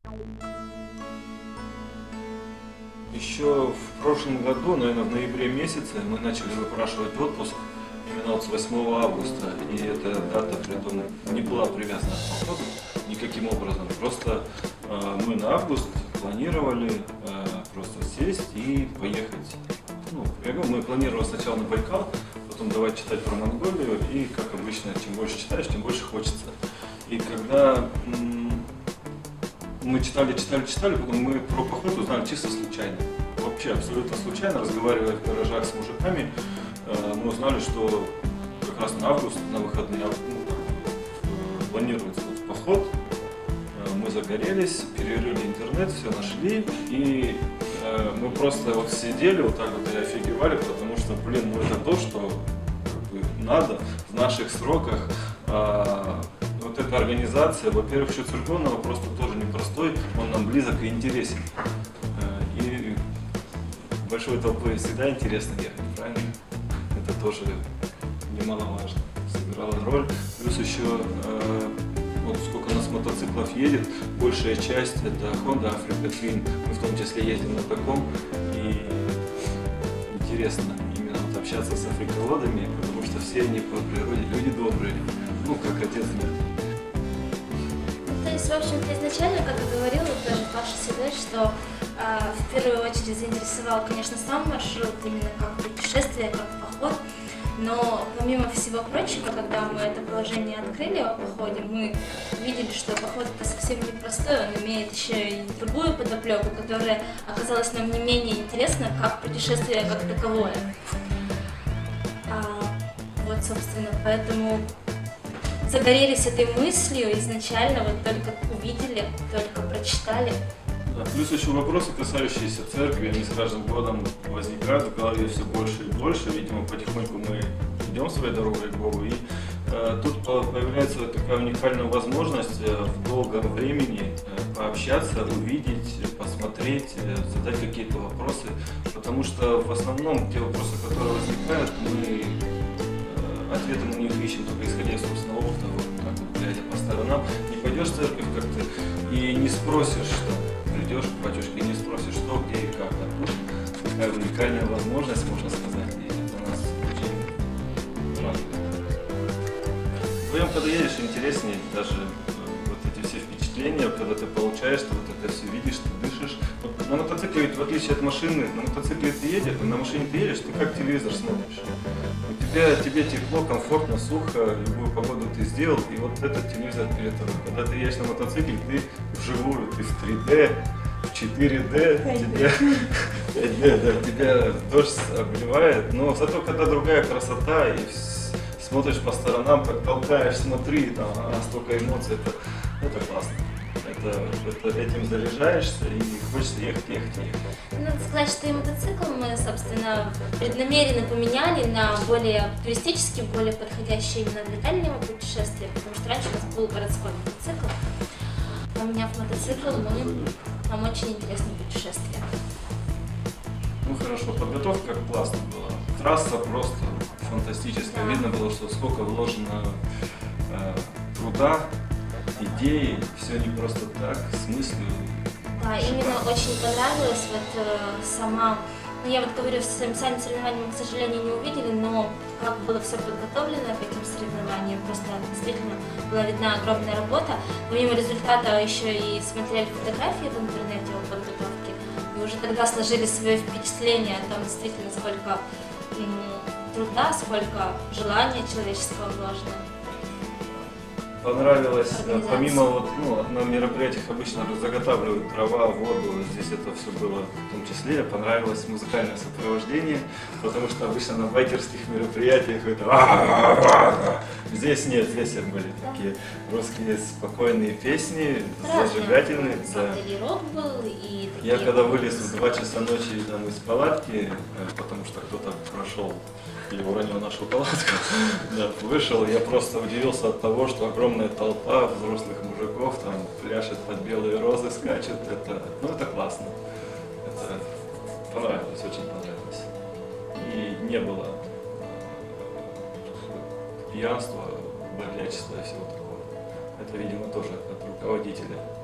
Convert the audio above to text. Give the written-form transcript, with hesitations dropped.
Еще в прошлом году, наверное, в ноябре месяце мы начали выпрашивать отпуск именно вот с 8 августа. И эта дата, при том, не была привязана к походу никаким образом. Просто мы на август планировали просто сесть и поехать. Ну, мы планировали сначала на Байкал, потом давай читать про Монголию. И, как обычно, чем больше читаешь, тем больше хочется. И когда мы читали, потом мы про поход узнали чисто случайно. Вообще абсолютно случайно, разговаривая в гаражах с мужиками, мы узнали, что как раз на август, на выходные, планируется вот поход. Мы загорелись, перерыли интернет, все нашли, и мы просто вот сидели вот так вот и офигевали, потому что, блин, ну это то, что надо в наших сроках. Вот эта организация, во-первых, счет церковного просто тоже непростой, он нам близок и интересен. И большой толпой всегда интересно ехать, правильно? Это тоже немаловажно, сыграла роль. Плюс еще, вот сколько у нас мотоциклов едет, большая часть это Honda Africa Twin, мы в том числе ездим на таком, и интересно именно вот общаться с африководами, потому что все они по природе люди добрые, ну как отец мой. То есть, в общем-то, изначально, как я говорила, тоже Паша Седой, что в первую очередь заинтересовал, конечно, сам маршрут, именно как путешествие, как поход. Но помимо всего прочего, когда мы это положение открыли о походе, мы увидели, что поход это совсем непростой, он имеет еще и другую подоплеку, которая оказалась нам не менее интересна, как путешествие как таковое. Вот, собственно, поэтому загорелись этой мыслью изначально, вот только увидели, только прочитали. Да, плюс еще вопросы, касающиеся церкви, они с каждым годом возникают в голове все больше и больше. Видимо, потихоньку мы идем своей дорогой к Богу. И тут появляется такая уникальная возможность в долгом времени пообщаться, увидеть, посмотреть, задать какие-то вопросы. Потому что в основном те вопросы, которые возникают, мы ответы на них ищем только исходя из собственного опыта, вот так вот, глядя по сторонам. Не пойдешь в церковь как-то и не спросишь, что придешь к батюшке и не спросишь, что, где и как. А тут такая уникальная возможность, можно сказать, и это нас очень радует. Вдвоем, когда едешь, интереснее даже вот эти все впечатления, когда ты получаешь, ты вот это все видишь, ты дышишь. Вот на мотоцикле, ведь, в отличие от машины, на мотоцикле ты едешь, на машине ты едешь, ты как телевизор смотришь. Тебе тепло, комфортно, сухо, любую погоду ты сделал, и вот этот телевизор перед тобой. Когда ты едешь на мотоцикле, ты вживую, ты в 3D, в 4D, тебя дождь обливает, но зато когда другая красота, и смотришь по сторонам, как толкаешь, смотри, там столько эмоций, это классно. Этим заряжаешься и хочется ехать. Надо сказать, что и мотоцикл мы, собственно, преднамеренно поменяли на более туристический, более подходящий именно для дальнего путешествия, потому что раньше у нас был городской мотоцикл. Поменяв мотоцикл, нам очень интересно путешествие. Ну хорошо, подготовка классно была. Трасса просто фантастическая. Да. Видно было, что сколько вложено труда, идеи, все не просто так, с мыслью. Да, именно очень понравилась вот сама, ну я вот говорю, сами соревнования мы, к сожалению, не увидели, но как было все подготовлено к этим соревнованиям, просто действительно была видна огромная работа. Помимо результата еще и смотрели фотографии в интернете о подготовке, и уже тогда сложили свое впечатление о том, действительно, сколько труда, сколько желания человеческого вложено. Понравилось, помимо вот, на мероприятиях обычно заготавливают дрова, воду, здесь это все было в том числе. Понравилось музыкальное сопровождение, потому что обычно на байкерских мероприятиях это здесь нет, здесь были такие русские спокойные песни, зажигательные. Да. Я когда вылез в 2 часа ночи там, из палатки, потому что кто-то прошел или уронил нашу палатку, да, вышел, я просто удивился от того, что огромная толпа взрослых мужиков там пляшет под белые розы, скачет. Это классно. Это понравилось, очень понравилось. И не было пьянства, бодрячества и всего такого. Это, видимо, тоже от руководителя.